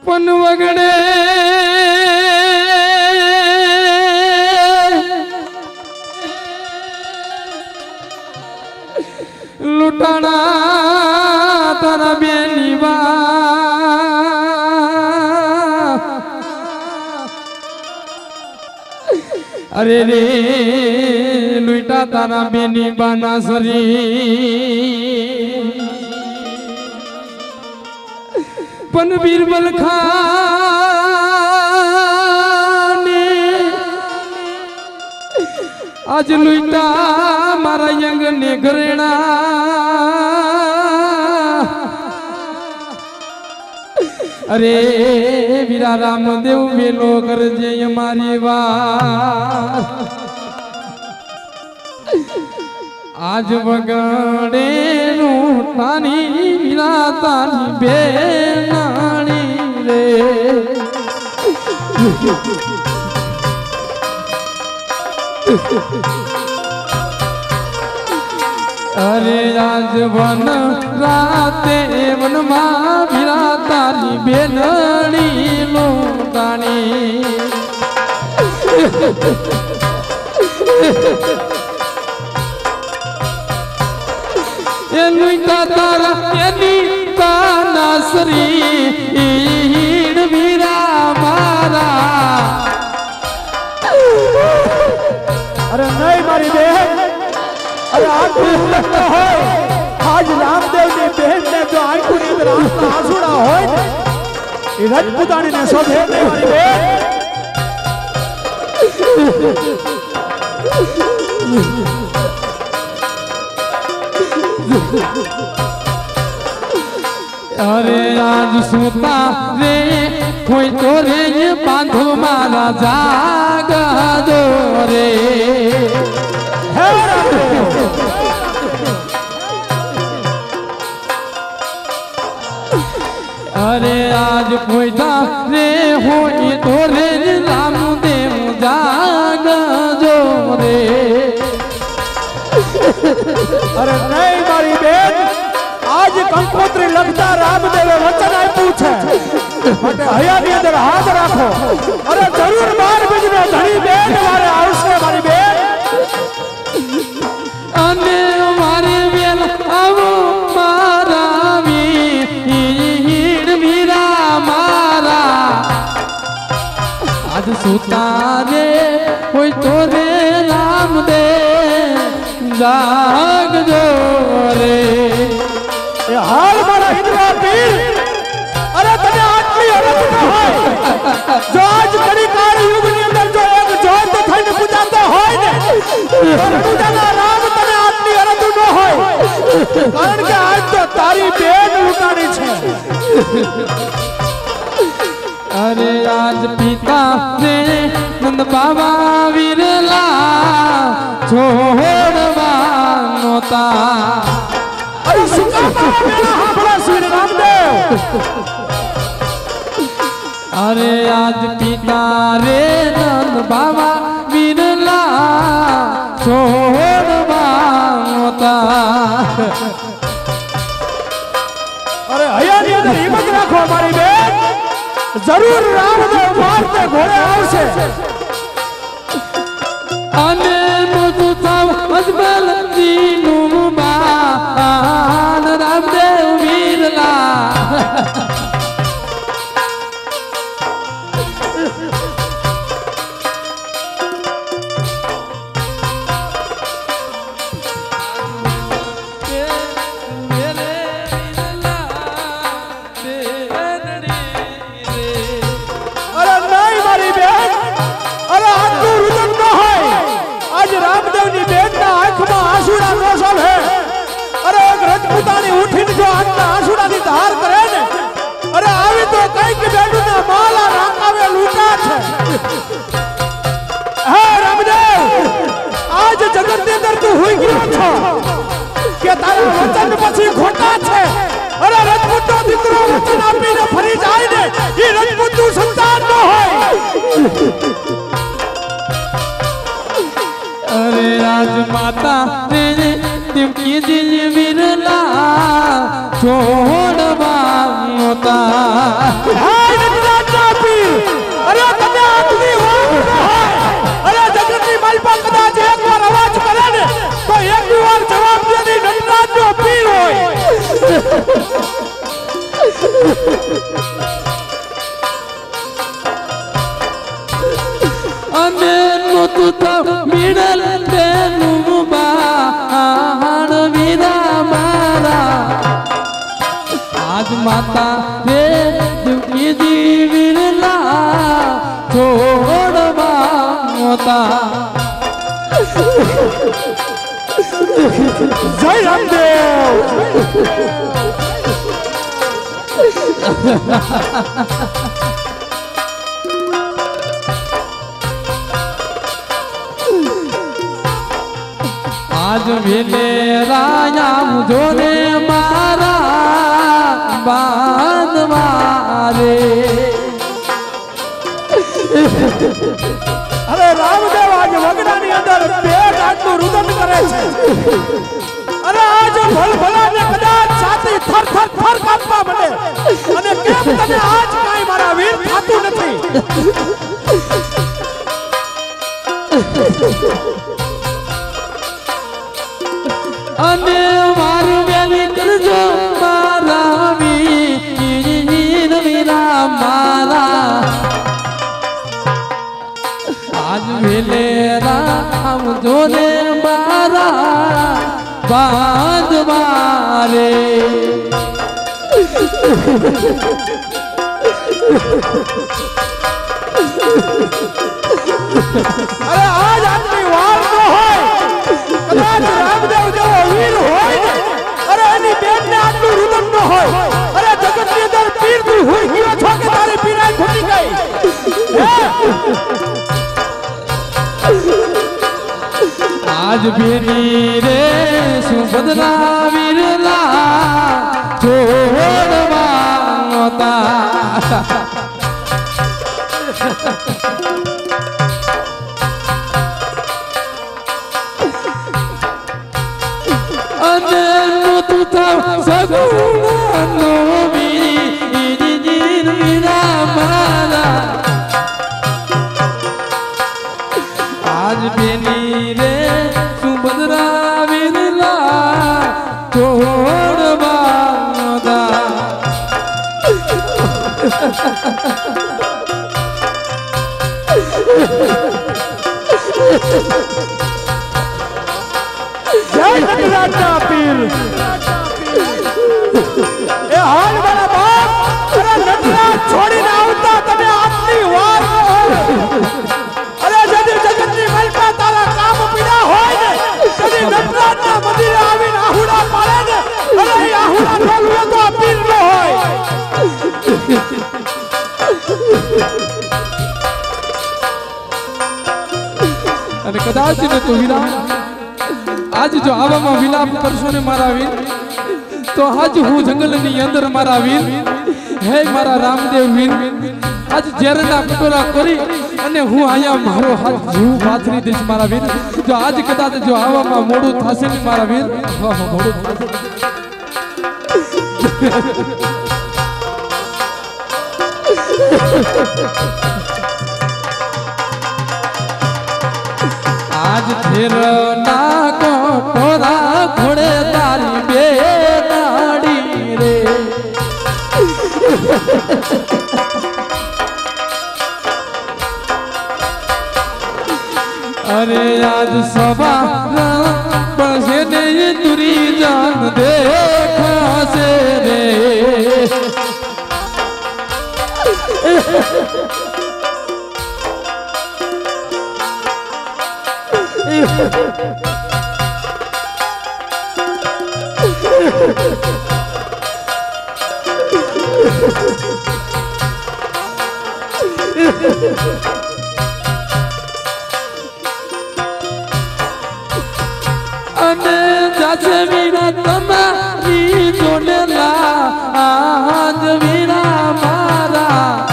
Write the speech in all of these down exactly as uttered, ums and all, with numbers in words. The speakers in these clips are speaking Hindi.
पन वगड़े लुटाना तारा बेनीवा अरे रे लुटा तारा बेनीवा नासरी पन बीरबल खान आज लुटा मारा यंग ने घरेणा अरे वीरा रामदेव वेलो करजे हमारी बात आज बगड़े नु तानी वीरा तानी बेनानी रे अरे आज वन राते वन माँ वीरा तानी बेनड़ी लूटानी ये लुटा तारा ये नीता नासरी ईड़ वीरा मारा अरे नहीं मारी बहन अरे आपको लगता है आज रामदेव ने बहन ने जो आंखों ने रास्ता आंसुड़ा हो रजपुतानी ने सो भेद नहीं मारी बहन अरे आज सुता रे कोई तो रे ये बांधो मारा जागा दो रे अरे आज कोई रे हो ये तो रे रामदेव जागा दो रे अरे नहीं मारी बेन आज कंकोत्री लगता रामदेव वचन आई पूछे बटे हया के अंदर हाथ रखो अरे जरूर मार बिजनो धनी बेन मारे आवश्य मारी बेन अने मारे बेल अब मारा वीर वीरा मारा आज सुतारे कोई तोरे रामदेव जाग जो रे ये हाल मारा हिंदुआ पीर अरे तने आटली औरत न होय जो आज कड़ी काल युग के अंदर जो एक जोत थઈને पूजाता होय ने पूजाना राम तने आटली औरत न होय कारण के आज तो तारी बेन लुटानी छे अरे आज पिता रे नंद बाबा वीरला छोड़वा नोता अरे सुका मेरा हां बड़ा श्री रामदेव अरे आज पिता रे नंद बाबा वीरला छोड़वा नोता अरे हया ની અંદર હિંમત રાખો મારી બેન जरूर रामदेव मारते घोड़े आवशे अने मुझु थाव अजबल दीनु बान रामदेव वीरला रामदेव ની બેન ના આંખમાં આંસુડા નો સલ હે અરે એક રજપૂતાણી ઉઠીને જો આંખના આંસુડાની ધાર કરે ને અરે આવી તો કઈક બેડુના માલા રાકાવે લૂટા છે હે રામદેવ आज जगत ની અંદર તું હોઈ ગયો છો કે તારા વચન પછી ખોટા છે અરે રજપૂતનો દીકરો વચન આપીને ફરી જાય ને ઈ રજપૂતનું સંતાન ન હોય अरे राजमाता रे तिमकी दिल विरला छोड़वा होता माता रे दुखी जीविरला छोड़वा होता। जय रामदेव। आज भेले राया मुझोने मारा बांध मारे। अरे रामदेव आज वगડાની અંદર પેટ આટલું રુદન કરે છે। અરે આજ ભલ ભલાને કદાચ છાતી થર થર થર કાપવા મળે અને કેમ તને આજ કાઈ મારા વીર થાતું નથી। અને મારું બેલી કરજો મારા વીર વીરા મારા। आज भेले राम जोने मारा बांध मारे। अरे आज आदमी वार न होय कदाच रामदेव जेवो वीर होय ने अरे एनी बेन ने आटલું રુદન ન होय। अरे जगत ની અંદર પીર તું હોઈ ગયો છો કે તારી પીરાઈ ખૂટી ગઈ। आज बेनी रे सुभद्रा वीरला छोड़वा होता। अनु तू था सगुनो मेरी जीन मेरा माला। आज बेनी रे सुभद्रा वीरला छोड़वा होता। जय नटराजा पीर। ए हाल वाला बाप अरे नटराज छोड़ी ना आवता तने आटली वार न होय। अरे जदी जगतनी मलपा तारा काम पीड़ा होय ने तदी नटराज ना मंदिर आવીને આહુડા પાડે ને અરે એ આહુડા ઢોલવે તો પીર ન હોય। અને કદાચ ને તો વીરા आज जो आवामा विलाप करशो ने मारा वीर तो आज हूँ जंगल नी अंदर मारा वीर है मारा रामदेव वीर। आज जेरना पटोला करी अने हूँ आया मारो हाथ जीव पाथरी देश मारा वीर। जो आज कदाच जो आवामा मोड़ू थासे ने मारा वीर हाँ हाँ मोड़ू आज फिर ना को टोरा घोड़े तारी बेदाड़ी रे। अरे आज सभा बसे ने तुरी जान देखा से रे। अने जासे वीरा तमारी जोनेला आज वीरा मारा।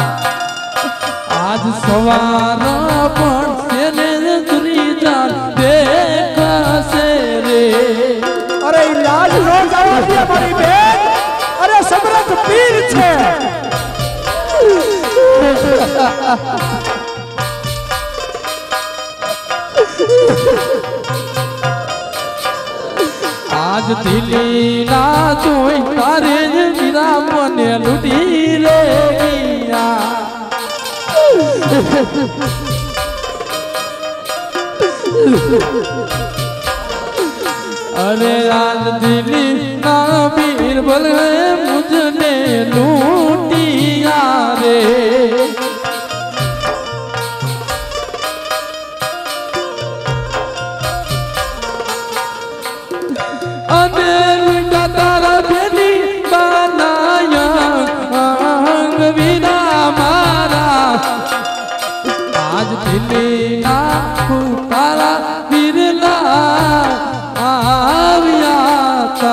आज सवार पण सेने तुरी जान देखा से रे। अरे लाल नो जावा दे मारी बेन अरे समरथ पीर छे। आज दिली ना जोई तारे वीरा मने लुटी रे गया। अरे आज दिली ना बीरबल मुझने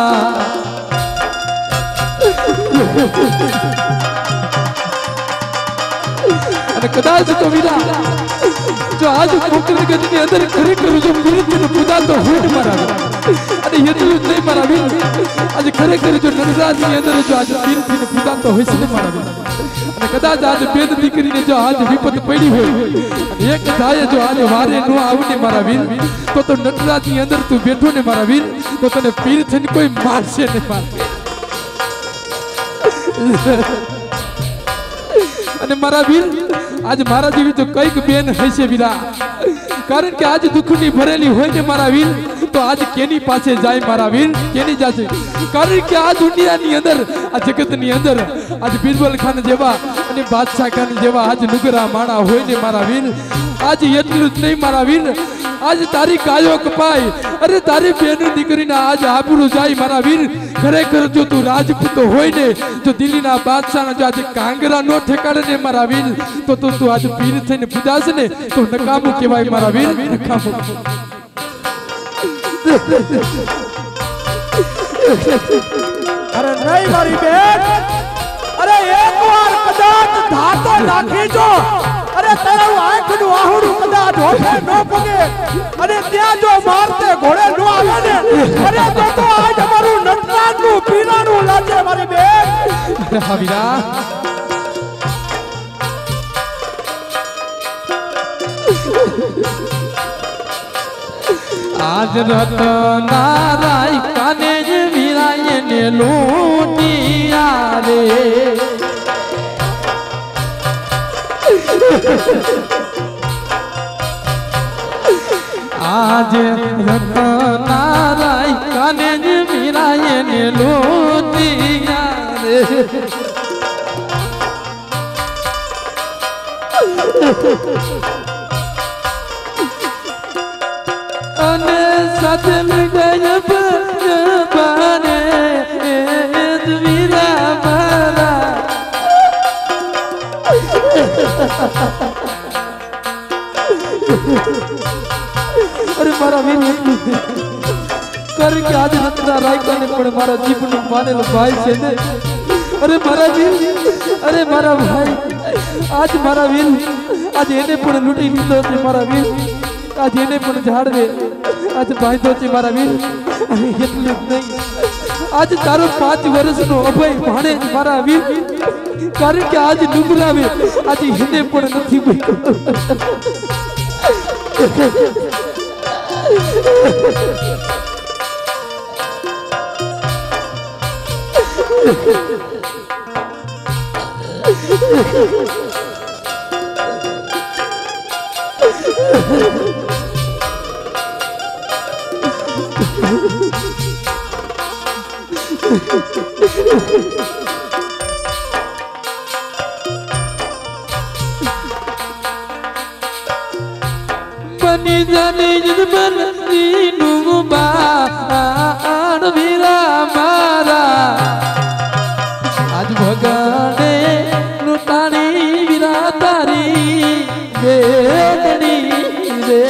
અને કદાચ તો વીરા જો આજ પોકરણ ગજની અંદર ખરેખર જો પીરને પૂજાતો હોય ને મારા અને એટલું જ નહીં મારા વીર આજ ખરેખર જો નરરાજની અંદર જો આજ પીરને પૂજાતો હોય છે ને મારા વીર અને કદાચ આજ પેદ દીકરીને જો આજ વિપત પડી હોય અને એક થાય જો આજ વારે નો આવને મારા વીર તો તો નટરાજની અંદર તું બેઠો ને મારા વીર તો તને પીર થઈને કોઈ મારશે ને મારશે અને મારા વીર આજ મારા જેવી તો કઈક બેન હશે વીરા કારણ કે આજ દુઃખની ભરેલી હોય ને મારા વીર તો આજ કેની પાસે જાય મારા વીર કેની જશે કારણ કે આ દુનિયાની અંદર આ જગતની અંદર આજ બિરબલ ખાન જેવા અને બાદશાહ ખાન જેવા આજ નુગરા માણા હોય ને મારા વીર આજ એટલું જ નહીં મારા વીર આજ તારી ગાયો કપાય અરે તારી બેન દીકરીના આજ આબરૂ જાય મારા વીર ખરેખર જો તું રાજપૂત હોય ને જો દિલ્હીના બાદશાહના જો આજે કાંગરા નો ઠેકાડે ને મારા વીર તો તું તું આજ પીર થઈને પૂજાશે ને તો નકામું કહેવાય મારા વીર નકામું અરે નહીં મારી બેન અરે એકવાર કદાચ ધાતો નાખી જો અરે તારું આંખનું આહુડું કદાચ હોઠે ન પગે અને ત્યાં જો મારતે ઘોડે ન આવે ને અરે તો તો આજ અમારું નટરાજનું પીરાનું લાગે મારી બેન હા વીરા આજ રતના રાય કાને જ વીરાય ને લૂટિયા રે આજ રતના રાય કાને જ વીરાય ને લૂટિયા રે અને સાથે ગયા બને વીરા મારા અરે મારા વીર કારણ કે આજે રત્ના રાયકાને પણ મારા જીવનું માનેલો ભાઈ છે ને અરે મારા વીર અરે મારા ભાઈ આજ મારા વીર આજે એને પણ લૂંટી લીધો છે મારા વીર आज એને પણ ઝાડવે આજ બાંધ્યો છે મારા વીર અને એટલું જ નહીં આજ તારો પાંચ વર્ષનો અભય ભાણે મારા વીર કારણ કે આજ ડુંગરાવે આજે એને પણ નથી મૂક્યો बनी जाने जन नीनू बाण वीरा मारा आज भगाने लुटानी वीरा तारी बेटनी रे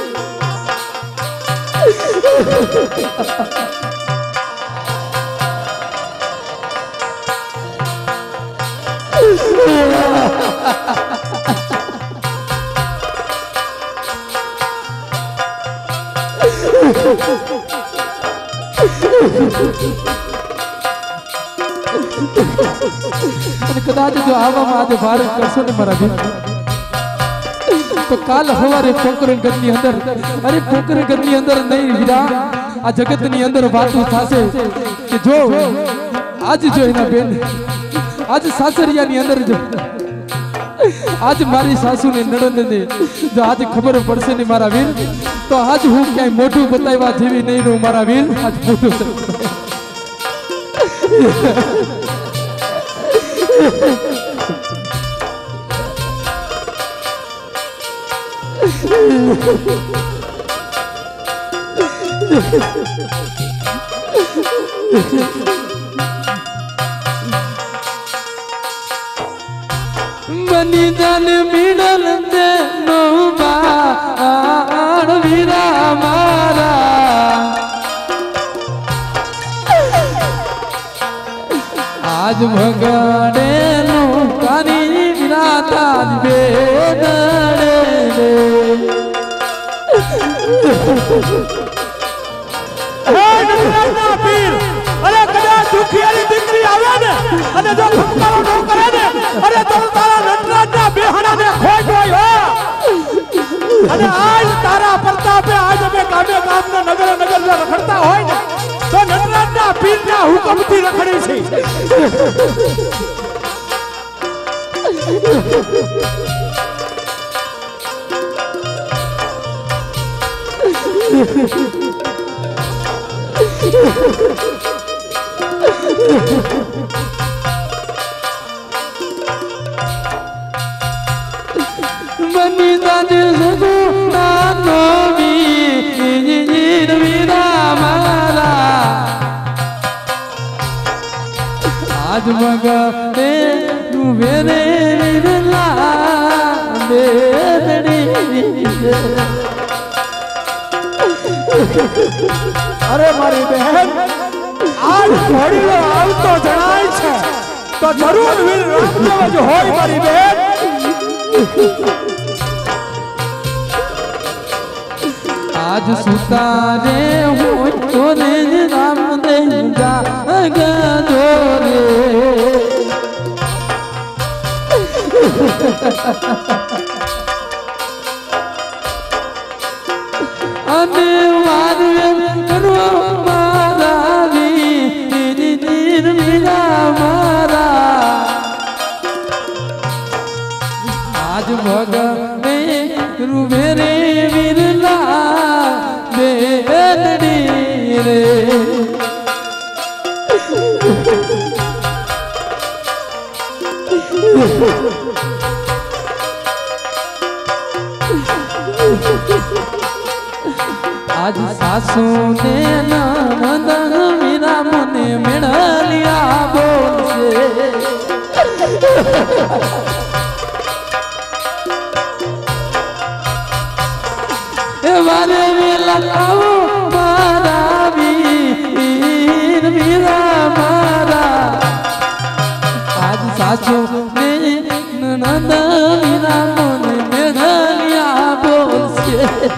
कदाच जो आवा आज भारत करशो ने मारा भी तो काल हवारे पोकरण गदनी अंदर अरे पोकरण गदनी अंदर नहीं वीरा आ जगत नी अंदर बातू थासे कि जो आज जो एना बेन आज सासरिया नी अंदर जो आज मारी सासू ने नड़न ने जो आज खबर पड़से ने मारा वीर तो आज हूँ क्या मोटू बतावा जेवी नहीं रू मारा वीर आज मोटू बनी जान मिडल दे नो बाण वीरा मारा आज भगड़े नो कानी विराता बेदड़े हे नटराजना पीर अरे कदाच दुखियारी दीकरी आवे ने अने जो खंकारो नो करे ने अरे तो तारा नटराजना बेहणा ने खोज होय हो अने आज तारा प्रतापे आज में गामे गाम ने नगर नगर में रखड़ता होय ने तो नटराजना पीर ना हुकम थी रखड़ी छी मनी दादे सगो नानो मी जीर वीरा मारा आज मगरे तू मेरे विरला बेदड़ी अरे मारी बहन आज घोड़ीलो आवतो जणाय छे तो जरूर वीर रामदेव ज होय मारी बहन आज सुतारे हो तोरे रामदेव जाग जोरे अने मारे करो मारा वीर वीर वीरा मारा आज भगवे रुबेरे वीरला बेदड़ी रे आज सासू ने ननद मीरा मने मेड़लिया बोलसे ए वारे मेला आओ मारा वीर मीरा मारा आज सासू ने ननद मीरा मने मेड़लिया बोलसे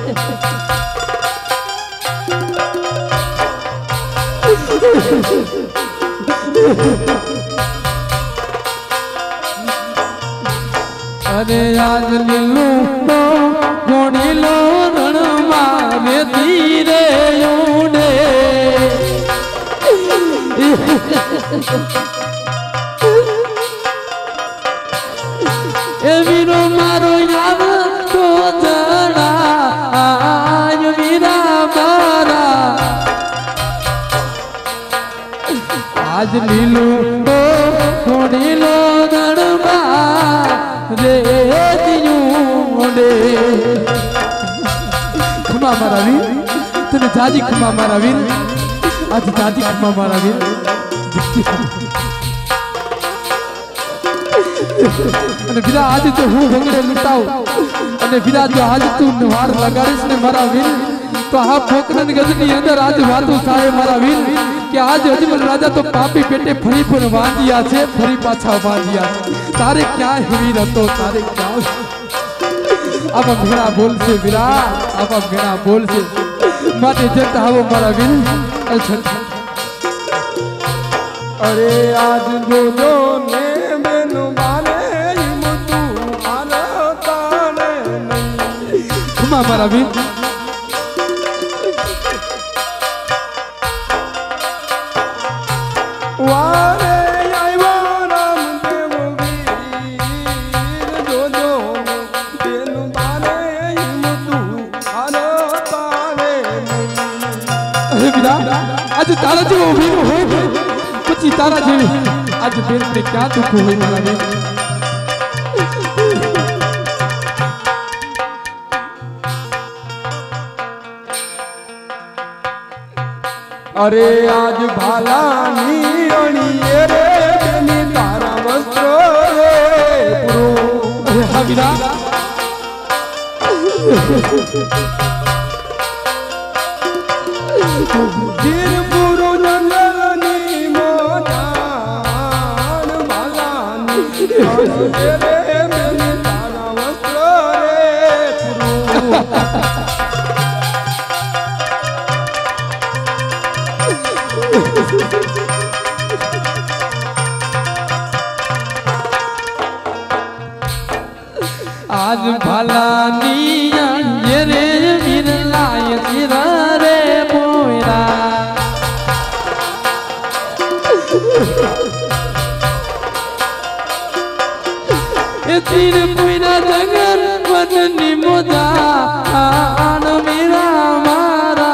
अरे आज लीलू तो घोड़ी लो रण मारे धीरे उड़े ए वीरो मारो याद तो जड़ा आज वीरा मारा आज लीलू तो घोड़ी लो रण रे दियूंडे खमा मारा वीर तने जाजी खमा मारा वीर आज जाजी खमा मारा वीर अने बिरा आज तो हूँ भंगड़े लुटाओ अने बिरा जो आज तू नवार लगाड़ीश ने मारा वीर तो आप पोकरन गजनी अंदर आज वातो थाए मारा वीर कि आज अजमल राजा तो पापी पेटे फरी पर बांधिया छे फरी पाछा बांधिया तारे क्या वीर तो तारे क्या अब घोड़ा बोल से वीरा अब घोड़ा बोल से माटे जट आवो मारा वीर अरे आज जो जो ने मेनू माने मुतू आनता ने नहीं खमा मारा वीर वारे आइवा रामदेव वीर जो जो तेनु माने मुतू आनता ने अरे वीरा आज तारा जेवो वीर हो पछी तारा जेवी आज बेन ने क्या दुख होई मारा वीर अरे आज भाला नी अणिये रे बेनी तारा वस्त्र रे पुरो अरे हाँ वीरा गिर पुरो जंगल नी मोना आज भला निया ये रे बिरला ये सिरा रे मोरा ये तीर पुइना जंगल वदनी मोदा आन मेरा मारा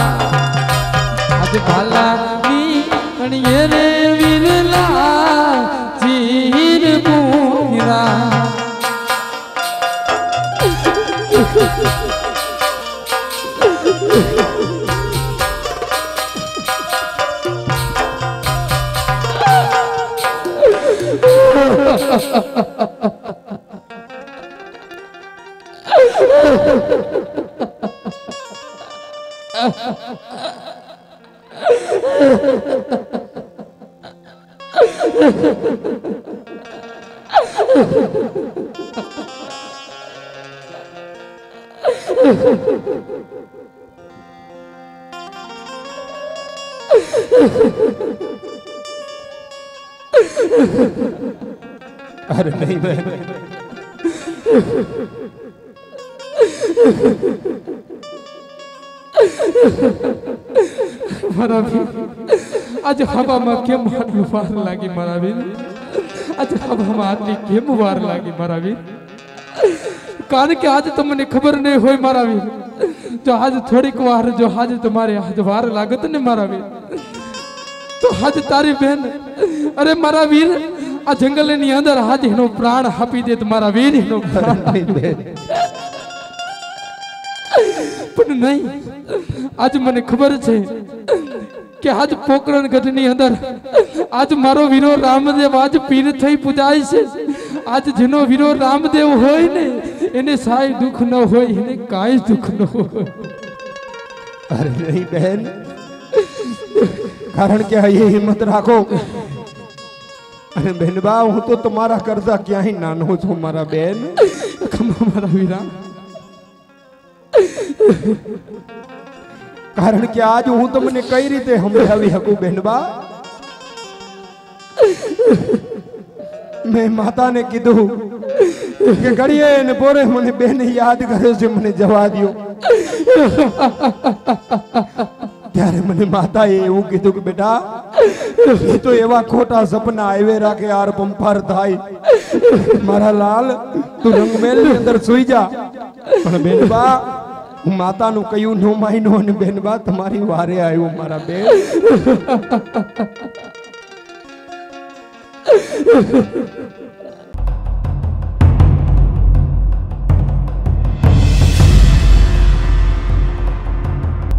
आज भला नी ये रे बिरला चीर पुइना अरे नहीं बहन मारा भी आज हवा में के मार वार लागी मारा भी आज हवा में आदमी के वार लागी मारा भी कान के आज तो मने खबर नहीं होई मारा भी जो आज थोड़ी को वार जो आज तुम्हारे आज वार लागत ने मारा भी तो आज तारी बहन अरे मारा वीर आ जंगल ની અંદર હાજ એનો પ્રાણ આપી દે તમારા વીર એનો પ્રાણ પણ નહીં આજ મને ખબર છે કે આજ પોકરણ ગઢની અંદર આજ મારો વીરો રામદેવ આજ પીર થઈ પૂજાય છે આજ જેનો વીરો રામદેવ હોય ને એને સાય દુખ ન હોય એને કાઈ દુખ ન હોય अरे नहीं बहन कारण क्या ये हिम्मत राखो अरे बहनबा हूँ तो तुम्हारा कर्जा क्या ही नानो छो मारा बहन मारा वीरा कारण क्या आज हूँ तुमने कई रीते समझावी हकू बहनबा मैं माता ने कीधु कि घड़िए ने बोरे मने बहन याद करे से मने जवा दियो त्यारे मने माता ये એવું કીધું કે બેટા એ તો એવા ખોટા સપના આવે રાખે યાર પંપાર થાય મારા લાલ તું રંગમેલ ની અંદર સુઈ જા પણ બેનબા હું માતાનું કયું નો માયનો અને બેનબા તમારી વારે આવ્યો મારા બેન